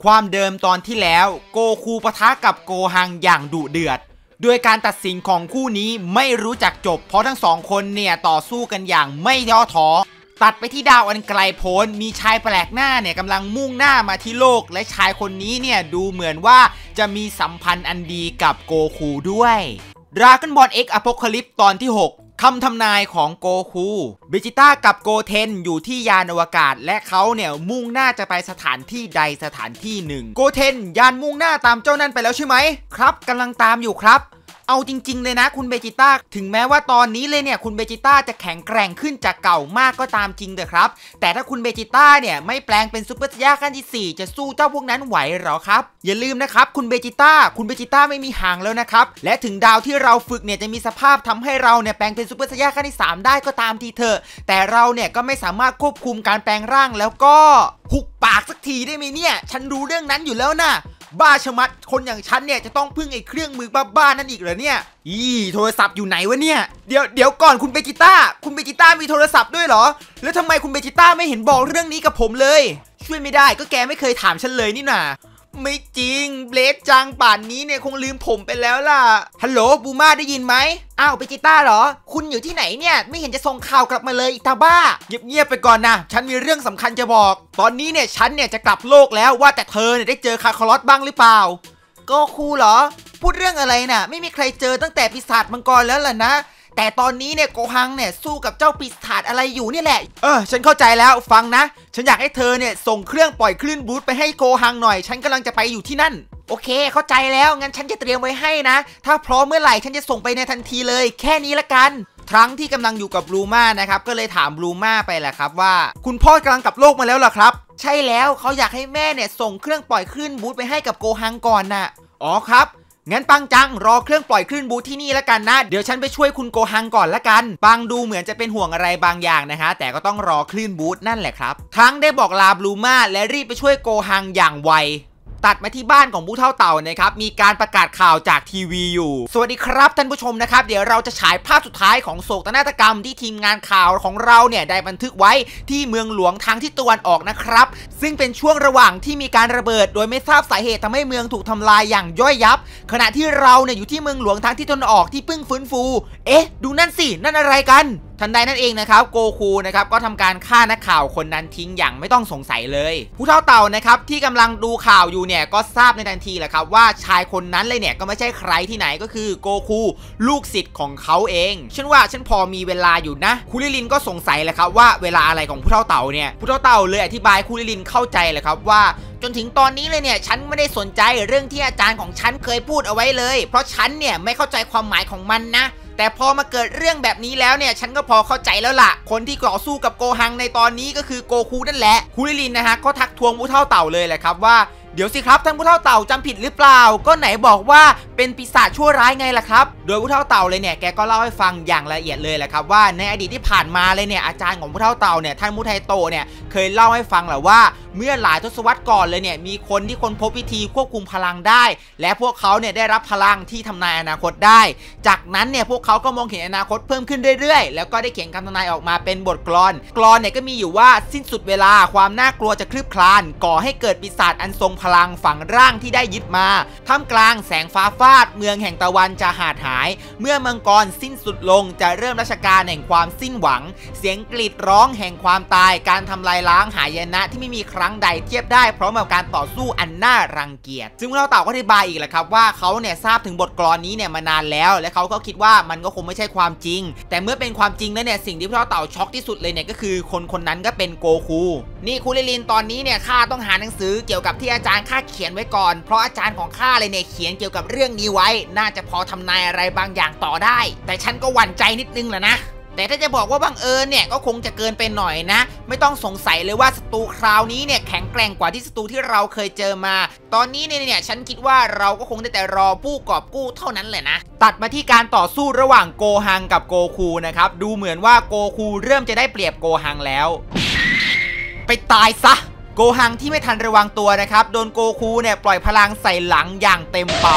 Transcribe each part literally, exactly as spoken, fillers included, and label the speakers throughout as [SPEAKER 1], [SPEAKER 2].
[SPEAKER 1] ความเดิมตอนที่แล้วโกคูปะทะกับโกฮังอย่างดุเดือดโดยการตัดสินของคู่นี้ไม่รู้จักจบเพราะทั้งสองคนเนี่ยต่อสู้กันอย่างไม่ย่อท้อตัดไปที่ดาวอันไกลโพ้นมีชายแปลกหน้าเนี่ยกำลังมุ่งหน้ามาที่โลกและชายคนนี้เนี่ยดูเหมือนว่าจะมีสัมพันธ์อันดีกับโกคูด้วย Dragon Ball X Apocalypse ตอนที่หกคำทำนายของโกคูเบจิต้ากับโกเทนอยู่ที่ยานอวกาศและเขาเนี่ยมุ่งหน้าจะไปสถานที่ใดสถานที่หนึ่งโกเทนยานมุ่งหน้าตามเจ้านั่นไปแล้วใช่ไหมครับกำลังตามอยู่ครับเอาจริงๆเลยนะคุณเบจิต้าถึงแม้ว่าตอนนี้เลยเนี่ยคุณเบจิต้าจะแข็งแกร่งขึ้นจากเก่ามากก็ตามจริงเถอะครับแต่ถ้าคุณเบจิต้าเนี่ยไม่แปลงเป็นซุปเปอร์ไซย่าขั้นที่สี่จะสู้เจ้าพวกนั้นไหวหรอครับอย่าลืมนะครับคุณเบจิต้าคุณเบจิต้าไม่มีหางแล้วนะครับและถึงดาวที่เราฝึกเนี่ยจะมีสภาพทำให้เราเนี่ยแปลงเป็นซุปเปอร์ไซย่าขั้นที่สามได้ก็ตามทีเถอะแต่เราเนี่ยก็ไม่สามารถควบคุมการแปลงร่างแล้วก็หุบปากสักทีได้ไหมเนี่ยฉันรู้เรื่องนั้นอยู่แล้วนะบ้าชะมัดคนอย่างฉันเนี่ยจะต้องพึ่งไอ้เครื่องมือบ้าๆนั่นอีกเหรอเนี่ยอีโทรศัพท์อยู่ไหนวะเนี่ยเดี๋ยวเดี๋ยวก่อนคุณเบจิต้าคุณเบจิต้ามีโทรศัพท์ด้วยเหรอแล้วทำไมคุณเบจิต้าไม่เห็นบอกเรื่องนี้กับผมเลยช่วยไม่ได้ก็แกไม่เคยถามฉันเลยนี่นาไม่จริงเบลดจังป่านนี้เนี่ยคงลืมผมไปแล้วล่ะฮัลโหลบูมาได้ยินไหมอ้าวเบจิต้าเหรอคุณอยู่ที่ไหนเนี่ยไม่เห็นจะส่งข่าวกลับมาเลยอีตาบ้าเงียบๆไปก่อนนะฉันมีเรื่องสำคัญจะบอกตอนนี้เนี่ยฉันเนี่ยจะกลับโลกแล้วว่าแต่เธอเนี่ยได้เจอคาคาร์ลอสบ้างหรือเปล่าโกคูเหรอพูดเรื่องอะไรน่ะไม่มีใครเจอตั้งแต่ปีศาจมังกรแล้วล่ะนะแต่ตอนนี้เนี่ยโกฮังเนี่ยสู้กับเจ้าปีศาจอะไรอยู่นี่แหละเออฉันเข้าใจแล้วฟังนะฉันอยากให้เธอเนี่ยส่งเครื่องปล่อยคลื่นบูสต์ไปให้โกฮังหน่อยฉันกำลังจะไปอยู่ที่นั่นโอเคเข้าใจแล้วงั้นฉันจะเตรียมไว้ให้นะถ้าพร้อมเมื่อไหร่ฉันจะส่งไปในทันทีเลยแค่นี้ละกันครั้งที่กำลังอยู่กับบลูมานะครับก็เลยถามบลูมาไปแหละครับว่าคุณพ่อกำลังกลับโลกมาแล้วเหรอครับใช่แล้วเขาอยากให้แม่เนี่ยส่งเครื่องปล่อยคลื่นบูสต์ไปให้กับโกฮังก่อนน่ะอ๋อครับงั้นปังจังรอเครื่องปล่อยคลื่นบูสต์ที่นี่แล้วกันนะเดี๋ยวฉันไปช่วยคุณโกฮังก่อนละกันปังดูเหมือนจะเป็นห่วงอะไรบางอย่างนะฮะแต่ก็ต้องรอคลื่นบูสต์นั่นแหละครับทั้งได้บอกลาบลูมาและรีบไปช่วยโกฮังอย่างไวตัดมาที่บ้านของผู้เฒ่าเต่านะครับมีการประกาศข่าวจากทีวีอยู่สวัสดีครับท่านผู้ชมนะครับเดี๋ยวเราจะฉายภาพสุดท้ายของโศกนาฏกรรมที่ทีมงานข่าวของเราเนี่ยได้บันทึกไว้ที่เมืองหลวงทางทิศตะวันออกนะครับซึ่งเป็นช่วงระหว่างที่มีการระเบิดโดยไม่ทราบสาเหตุทำให้เมืองถูกทำลายอย่างย่อยยับขณะที่เราเนี่ยอยู่ที่เมืองหลวงทางทิศตะวันออกที่เพิ่งฟื้นฟูเอ๊ะดูนั่นสินั่นอะไรกันทันใดนั่นเองนะครับโกคูนะครับก็ทำการฆ่านักข่าวคนนั้นทิ้งอย่างไม่ต้องสงสัยเลยผู้เฒ่าเต่านะครับที่กำลังดูข่าวอยู่เนี่ยก็ทราบในทันทีแหละครับว่าชายคนนั้นเลยเนี่ยก็ไม่ใช่ใครที่ไหนก็คือโกคูลูกศิษย์ของเขาเองฉันว่าฉันพอมีเวลาอยู่นะคุริลินก็สงสัยแหละครับว่าเวลาอะไรของผู้เฒ่าเต่าเนี่ยผู้เฒ่าเต่าเลยอธิบายคุริลินเข้าใจแหละครับว่าจนถึงตอนนี้เลยเนี่ยฉันไม่ได้สนใจเรื่องที่อาจารย์ของฉันเคยพูดเอาไว้เลยเพราะฉันเนี่ยไม่เข้าใจความหมายของมันนะแต่พอมาเกิดเรื่องแบบนี้แล้วเนี่ยฉันก็พอเข้าใจแล้วล่ะคนที่ต่อสู้กับโกฮังในตอนนี้ก็คือโกคูนั่นแหละคุริลินนะฮะก็ทักทวงผู้เฒ่าเต่าเลยแหละครับว่าเดี๋ยวสิครับท่านผู้เฒ่าเต่าจำผิดหรือเปล่าก็ไหนบอกว่าเป็นปีศาจชั่วร้ายไงล่ะครับโดยผู้เฒ่าเต่าเลยเนี่ยแกก็เล่าให้ฟังอย่างละเอียดเลยแหละครับว่าในอดีตที่ผ่านมาเลยเนี่ยอาจารย์ของผู้เฒ่าเต่าเนี่ยท่านมุไทโตะเนี่ยเคยเล่าให้ฟังแหละว่าเมื่อหลายทศวรรษก่อนเลยเนี่ยมีคนที่ค้นพบวิธีควบคุมพลังได้และพวกเขาเนี่ยได้รับพลังที่ทำนายอนาคตได้จากนั้นเนี่ยพวกเขาก็มองเห็นอนาคตเพิ่มขึ้นเรื่อยๆแล้วก็ได้เขียนคำทำนายออกมาเป็นบทกลอนกลอนเนี่ยก็มีอยู่ว่าสิ้นสุดเวลาความน่ากลัวจะคลืบคลานก่อให้เกิดปีศาจอันทรงพลังฝังร่างที่ได้ยึดมาท่ามกลางแสงฟ้าฟาดเมืองแห่งตะวันจะหาดหายเมื่อมังกรสิ้นสุดลงจะเริ่มราชการแห่งความสิ้นหวังเสียงกรีดร้องแห่งความตายการทำลายล้างหายนะที่ไม่มีครั้งใดเทียบได้พร้อมกับการต่อสู้อันน่ารังเกียจซึ่งเราเต่าก็อธิบายอีกแหละครับว่าเขาเนี่ยทราบถึงบทกลอนนี้เนี่ยมานานแล้วและเขาก็คิดว่ามันก็คงไม่ใช่ความจริงแต่เมื่อเป็นความจริงแล้วเนี่ยสิ่งที่เราเต่าช็อกที่สุดเลยเนี่ยก็คือคนคนนั้นก็เป็นโกคูนี่คุริลินตอนนี้เนี่ยข้าต้องหาหนังสือเกี่ยวกับที่อาจารย์ข้าเขียนไว้ก่อนเพราะอาจารย์ของข้าเลยเนี่ยเขียนเกี่ยวกับเรื่องนี้ไว้น่าจะพอทำนายอะไรบางอย่างต่อได้แต่ฉันก็หวั่นใจนิดนึงแหละนะแต่ถ้าจะบอกว่าบังเอิญเนี่ยก็คงจะเกินไปหน่อยนะไม่ต้องสงสัยเลยว่าศัตรูคราวนี้เนี่ยแข็งแกร่งกว่าที่ศัตรูที่เราเคยเจอมาตอนนี้เนี่ยฉันคิดว่าเราก็คงได้แต่รอผู้กอบกู้เท่านั้นแหละนะตัดมาที่การต่อสู้ระหว่างโกฮังกับโกคูนะครับดูเหมือนว่าโกคูเริ่มจะได้เปรียบโกฮังแล้วไปตายซะโกฮังที่ไม่ทันระวังตัวนะครับโดนโกคูเนี่ยปล่อยพลังใส่หลังอย่างเต็มเป่า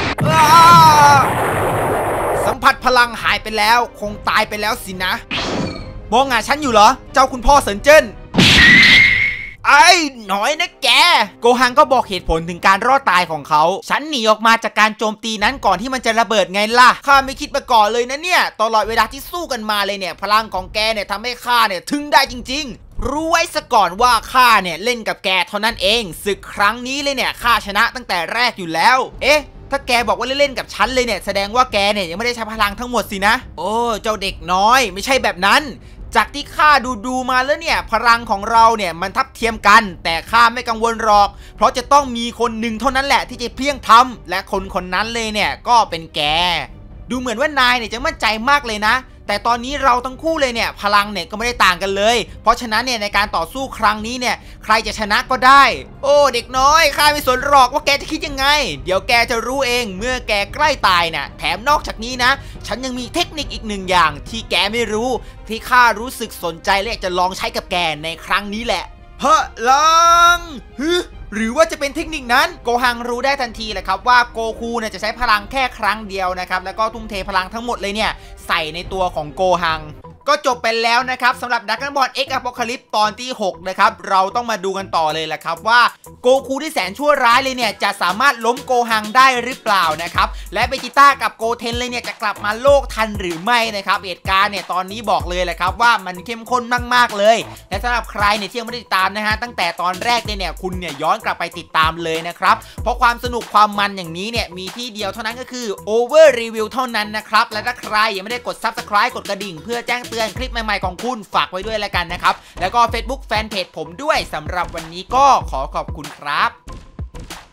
[SPEAKER 1] สัมผัสพลังหายไปแล้วคงตายไปแล้วสินะมองหาฉันอยู่เหรอเจ้าคุณพ่อเซินเจิ้นไอ้หน่อยนะแกโกฮังก็บอกเหตุผลถึงการรอดตายของเขาฉันหนีออกมาจากการโจมตีนั้นก่อนที่มันจะระเบิดไงล่ะข้าไม่คิดมาก่อนเลยนะเนี่ยตลอดเวลาที่สู้กันมาเลยเนี่ยพลังของแกเนี่ยทำให้ข้าเนี่ยถึงได้จริงๆรู้ไว้ซะก่อนว่าข้าเนี่ยเล่นกับแกเท่านั้นเองศึกครั้งนี้เลยเนี่ยข้าชนะตั้งแต่แรกอยู่แล้วเอ๊ะถ้าแกบอกว่าเล่นๆกับฉันเลยเนี่ยแสดงว่าแกเนี่ยยังไม่ได้ใช้พลังทั้งหมดสินะโอ้เจ้าเด็กน้อยไม่ใช่แบบนั้นจากที่ข้าดูดูมาแล้วเนี่ยพลังของเราเนี่ยมันทับเทียมกันแต่ข้าไม่กังวลหรอกเพราะจะต้องมีคนหนึ่งเท่านั้นแหละที่จะเพียงทำและคนคนนั้นเลยเนี่ยก็เป็นแกดูเหมือนว่านายเนี่ยจะมั่นใจมากเลยนะแต่ตอนนี้เราทั้งคู่เลยเนี่ยพลังเนี่ยก็ไม่ได้ต่างกันเลยเพราะฉะนั้นเนี่ยในการต่อสู้ครั้งนี้เนี่ยใครจะชนะก็ได้โอ้เด็กน้อยข้าไม่สนหรอกว่าแกจะคิดยังไงเดี๋ยวแกจะรู้เองเมื่อแกใกล้ตายน่ะแถมนอกจากนี้นะฉันยังมีเทคนิคอีกหนึ่งอย่างที่แกไม่รู้ที่ข้ารู้สึกสนใจและอยากจะลองใช้กับแกในครั้งนี้แหละพลังฮึหรือว่าจะเป็นเทคนิคนั้นโกฮังรู้ได้ทันทีเลยครับว่าโกคูเนี่ยจะใช้พลังแค่ครั้งเดียวนะครับแล้วก็ทุ่มเทพลังทั้งหมดเลยเนี่ยใส่ในตัวของโกฮังก็จบไปแล้วนะครับสำหรับ Dragon Ball X Apocalypse ตอนที่หกนะครับเราต้องมาดูกันต่อเลยแหละครับว่าโกคูที่แสนชั่วร้ายเลยเนี่ยจะสามารถล้มโกฮังได้หรือเปล่านะครับและเบจิต้ากับโกเทนเลยเนี่ยจะกลับมาโลกทันหรือไม่นะครับเหตุการณ์เนี่ยตอนนี้บอกเลยแหละครับว่ามันเข้มข้นมากๆเลยและสำหรับใครเนี่ยที่ยังไม่ได้ติดตามนะฮะตั้งแต่ตอนแรกเนี่ยคุณเนี่ยย้อนกลับไปติดตามเลยนะครับเพราะความสนุกความมันอย่างนี้เนี่ยมีที่เดียวเท่านั้นก็คือ Over Review เท่านั้นนะครับและถ้าใครยังไม่ได้กด Subscribe กดกระดิ่งเพื่อแจ้งเตือนคลิปใหม่ๆของคุณฝากไว้ด้วยแล้วกันนะครับแล้วก็ Facebook Fanpage ผมด้วยสำหรับวันนี้ก็ขอขอบคุณครับ